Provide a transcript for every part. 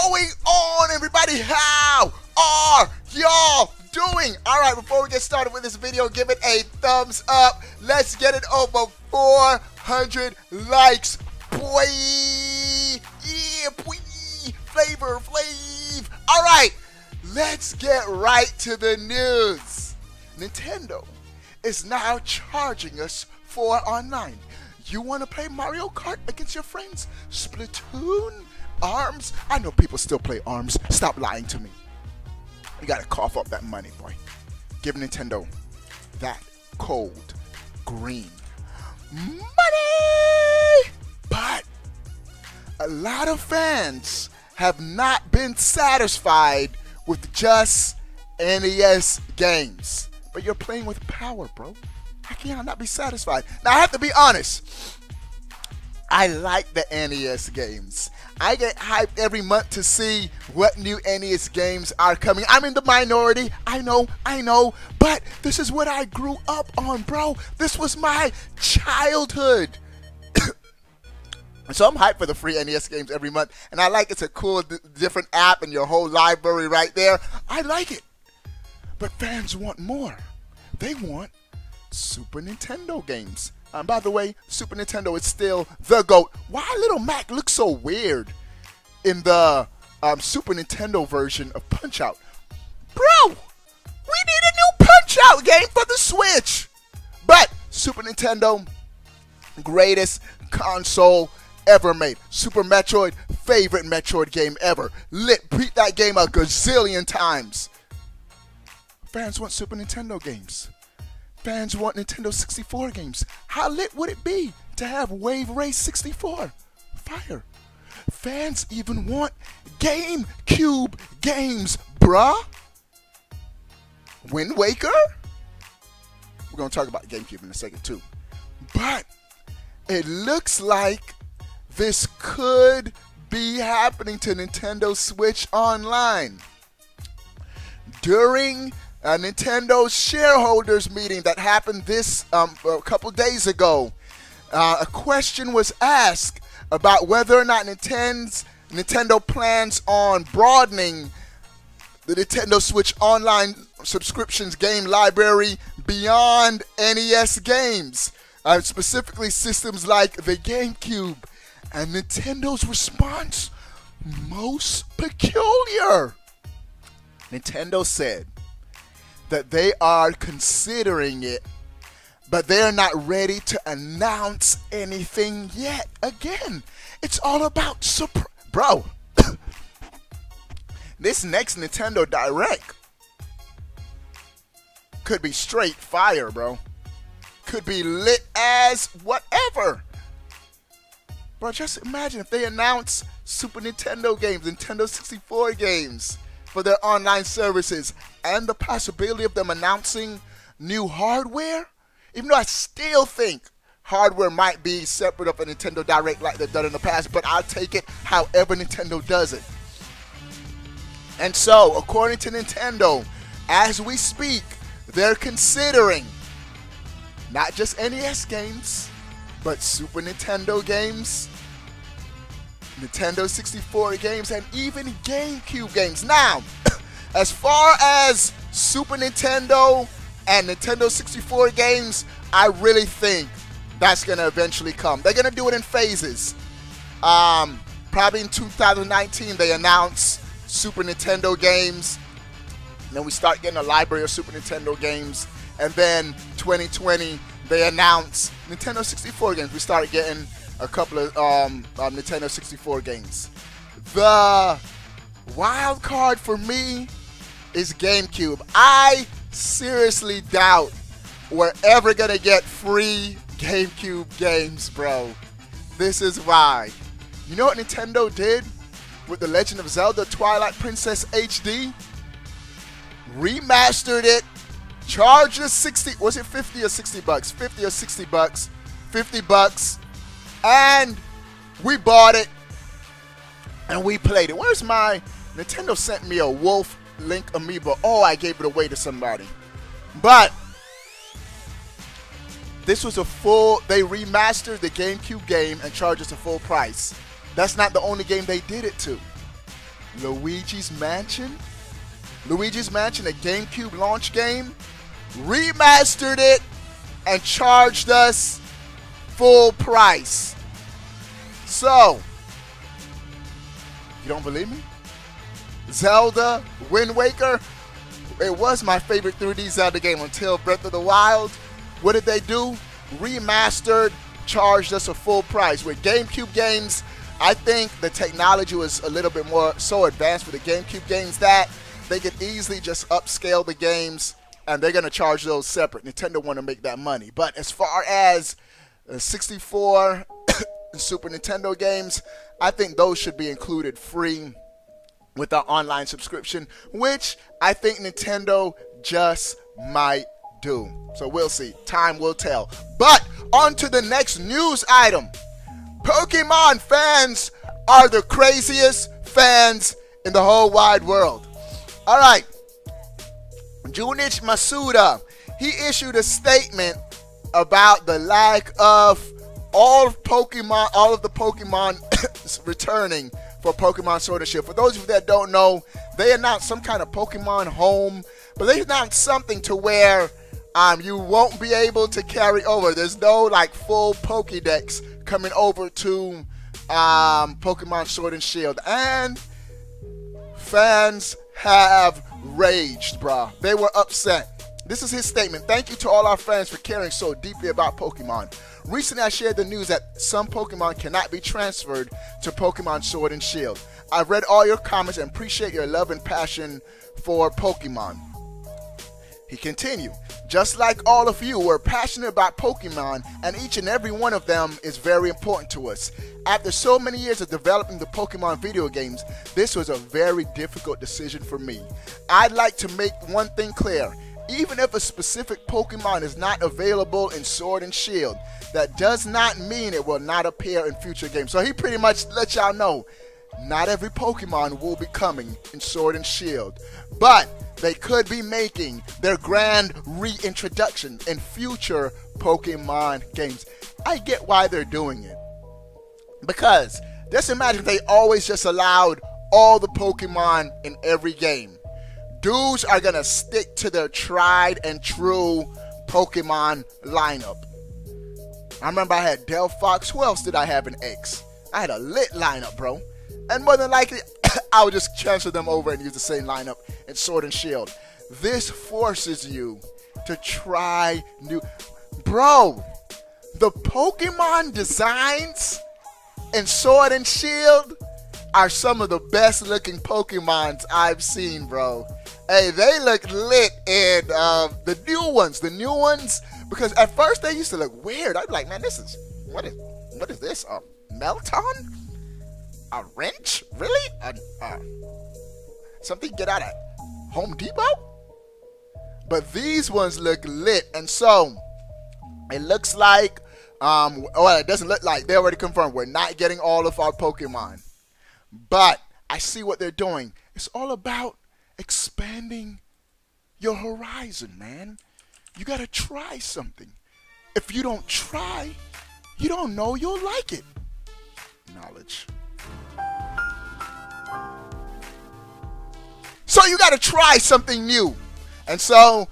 going on, everybody? How are y'all doing? All right, before we get started with this video, give it a thumbs up. Let's get it over 400 likes, boy. Yeah, boy. Flavor Flav. All right, let's get right to the news. Nintendo is now charging us for online. You want to play Mario Kart against your friends? Splatoon? ARMS? I know people still play ARMS. Stop lying to me. You got to cough up that money, boy. Give Nintendo that cold green money. But a lot of fans have not been satisfied with just NES games. But you're playing with power, bro. How can y'all not be satisfied? Now, I have to be honest. I like the NES games. I get hyped every month to see what new NES games are coming. I'm in the minority. I know. But this is what I grew up on, bro. This was my childhood. So I'm hyped for the free NES games every month. And I like it's a cool, different app and your whole library right there. I like it. But fans want more. They want Super Nintendo games. By the way, Super Nintendo is still the GOAT. Why Little Mac looks so weird in the Super Nintendo version of Punch-Out? Bro, we need a new Punch-Out game for the Switch. But Super Nintendo, greatest console ever made. Super Metroid, favorite Metroid game ever. Beat that game a gazillion times. Fans want Super Nintendo games. Fans want Nintendo 64 games. How lit would it be to have Wave Race 64? Fire. Fans even want GameCube games, bruh. Wind Waker? We're going to talk about GameCube in a second, too. But it looks like this could be happening to Nintendo Switch Online. During Nintendo's shareholders meeting that happened this a couple days ago, a question was asked about whether or not Nintendo plans on broadening the Nintendo Switch Online subscriptions game library beyond NES games, specifically systems like the GameCube. And Nintendo's response, most peculiar. Nintendo said that they are considering it, but they're not ready to announce anything yet. Again, it's all about surprise. Bro, this next Nintendo Direct could be straight fire, bro. Could be lit as whatever. Bro, just imagine if they announce Super Nintendo games, Nintendo 64 games for their online services, and the possibility of them announcing new hardware. Even though I still think hardware might be separate of a Nintendo Direct like they've done in the past, but I'll take it however Nintendo does it. And so, according to Nintendo, as we speak, they're considering not just NES games, but Super Nintendo games, Nintendo 64 games, and even GameCube games. Now, as far as Super Nintendo and Nintendo 64 games, I really think that's going to eventually come. They're going to do it in phases. Probably in 2019, they announce Super Nintendo games. And then we start getting a library of Super Nintendo games. And then 2020, they announce Nintendo 64 games. We start getting a couple of Nintendo 64 games. The wild card for me is GameCube. I seriously doubt we're ever gonna get free GameCube games, bro. This is why. You know what Nintendo did with The Legend of Zelda Twilight Princess HD? Remastered it, charged us 60, was it 50 or 60 bucks? 50 or 60 bucks, 50 bucks. And we bought it, and we played it. Where's my... Nintendo sent me a Wolf Link amiibo. Oh, I gave it away to somebody. But this was a full... They remastered the GameCube game and charged us a full price. That's not the only game they did it to. Luigi's Mansion. Luigi's Mansion, a GameCube launch game, remastered it and charged us full price. So, you don't believe me? Zelda Wind Waker, it was my favorite 3D Zelda game until Breath of the Wild. What did they do? Remastered, charged us a full price. With GameCube games, I think the technology was a little bit more so advanced for the GameCube games that they could easily just upscale the games, and they're going to charge those separate. Nintendo want to make that money. But as far as 64 and Super Nintendo games, I think those should be included free with our online subscription, which I think Nintendo just might do. So we'll see. Time will tell. But on to the next news item. Pokemon fans are the craziest fans in the whole wide world. All right. Junichi Masuda, he issued a statement about the lack of all of the Pokemon returning for Pokemon Sword and Shield. For those of you that don't know, they announced some kind of Pokemon home, but they announced something to where you won't be able to carry over. There's no like full Pokédex coming over to Pokemon Sword and Shield, and fans have raged, bruh. They were upset. This is his statement. Thank you to all our fans for caring so deeply about Pokemon. Recently, I shared the news that some Pokemon cannot be transferred to Pokemon Sword and Shield. I've read all your comments and appreciate your love and passion for Pokemon. He continued, just like all of you, we're passionate about Pokemon, and each and every one of them is very important to us. After so many years of developing the Pokemon video games, this was a very difficult decision for me. I'd like to make one thing clear. Even if a specific Pokemon is not available in Sword and Shield, that does not mean it will not appear in future games. So he pretty much let y'all know, not every Pokemon will be coming in Sword and Shield, but they could be making their grand reintroduction in future Pokemon games. I get why they're doing it, because just imagine if they always just allowed all the Pokemon in every game. Dudes are gonna stick to their tried and true Pokemon lineup. I remember I had Delphox. Who else did I have in X? I had a lit lineup, bro. And more than likely, I would just transfer them over and use the same lineup in Sword and Shield. This forces you to try new... Bro, the Pokemon designs in Sword and Shield are some of the best looking Pokemons I've seen, bro. Hey, they look lit in the new ones. Because at first they used to look weird. I'd be like, man, this is... What is this? A Melton? A wrench? Really? Something you get out of Home Depot? But these ones look lit. And so, it looks like... well, it doesn't look like. They already confirmed we're not getting all of our Pokemon. But I see what they're doing. It's all about expanding your horizon, man. You gotta try something. If you don't try, you don't know you'll like it. Knowledge. So you gotta try something new. And so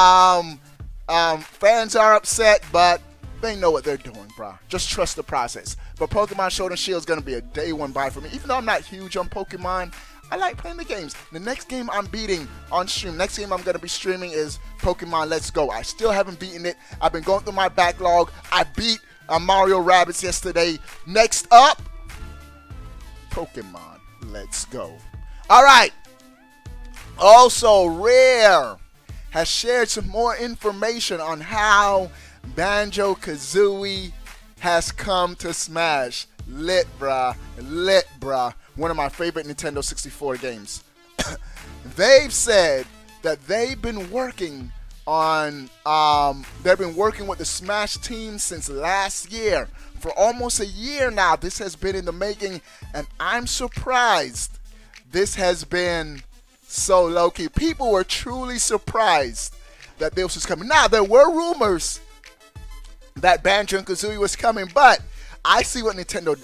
fans are upset, but they know what they're doing, bro. Just trust the process. But Pokemon Sword and Shield is gonna be a day one buy for me. Even though I'm not huge on Pokemon, I like playing the games. The next game I'm beating on stream, next game I'm going to be streaming is Pokemon Let's Go. I still haven't beaten it. I've been going through my backlog. I beat Mario Rabbids yesterday. Next up, Pokemon Let's Go. All right. Also, Rare has shared some more information on how Banjo-Kazooie has come to Smash. Lit, bruh. Lit, bruh. One of my favorite Nintendo 64 games. They've said that they've been working on, they've been working with the Smash team since last year. For almost a year now, this has been in the making, and I'm surprised this has been so low-key. People were truly surprised that this was coming. Now, there were rumors that Banjo and Kazooie was coming, but I see what Nintendo does.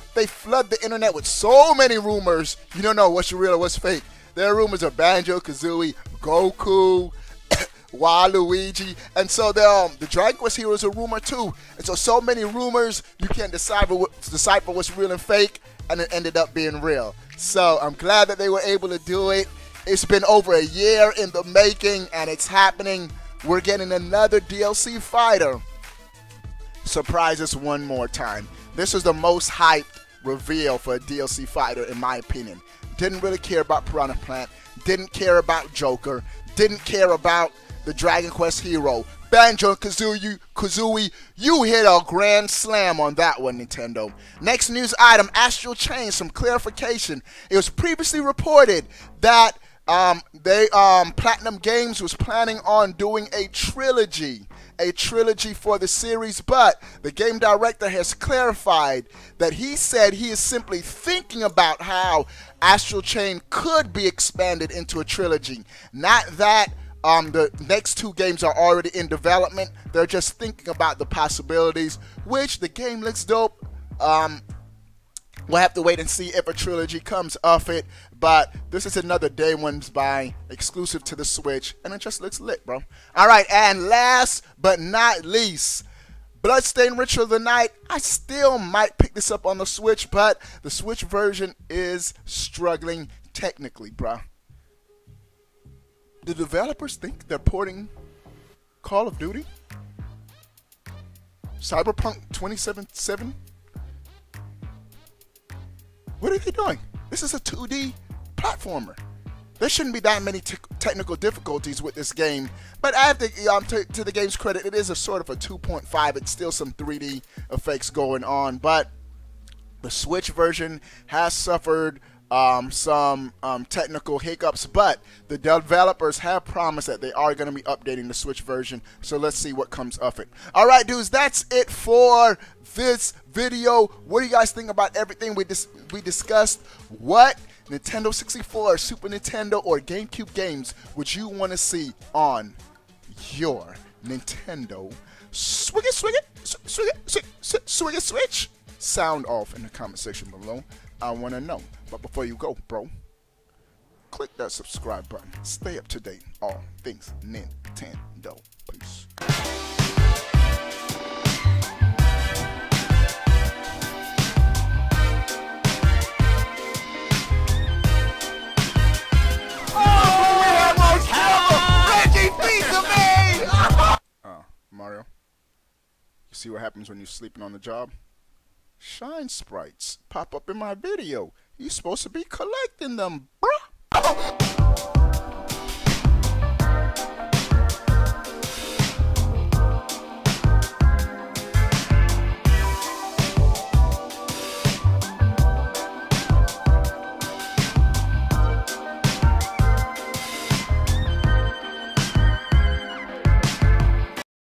They flood the internet with so many rumors. You don't know what's real or what's fake. There are rumors of Banjo-Kazooie, Goku, Waluigi, and so the Dragon Quest Hero is a rumor too. And so many rumors, you can't decipher what's real and fake, and it ended up being real. So I'm glad that they were able to do it. It's been over a year in the making, and it's happening. We're getting another DLC fighter. Surprise us one more time. This was the most hyped reveal for a DLC fighter, in my opinion. Didn't really care about Piranha Plant. Didn't care about Joker. Didn't care about the Dragon Quest Hero. Banjo-Kazooie, you hit a grand slam on that one, Nintendo. Next news item, Astral Chain, some clarification. It was previously reported that Platinum Games was planning on doing a trilogy for the series, but the game director has clarified that he said he is simply thinking about how Astral Chain could be expanded into a trilogy. Not that the next two games are already in development. They're just thinking about the possibilities, which the game looks dope. We'll have to wait and see if a trilogy comes off it, but this is another Day One's Buy exclusive to the Switch, and it just looks lit, bro. Alright, and last but not least, Bloodstained Ritual of the Night. I still might pick this up on the Switch, but the Switch version is struggling technically, bro. Do developers think they're porting Call of Duty? Cyberpunk 2077? What are they doing? This is a 2D platformer. There shouldn't be that many technical difficulties with this game. But I have to, to the game's credit, it is a sort of a 2.5. It's still some 3D effects going on. But the Switch version has suffered some technical hiccups. But the developers have promised that they are going to be updating the Switch version. So let's see what comes of it. Alright, dudes, that's it for this video. What do you guys think about everything we discussed? What Nintendo 64, Super Nintendo, or GameCube games would you want to see on your Nintendo Swig it Switch? Sound off in the comment section below. I want to know. But before you go, bro, click that subscribe button. Stay up to date. All things Nintendo. Peace. Mario, you see what happens when you're sleeping on the job? Shine sprites pop up in my video. You're supposed to be collecting them, bruh.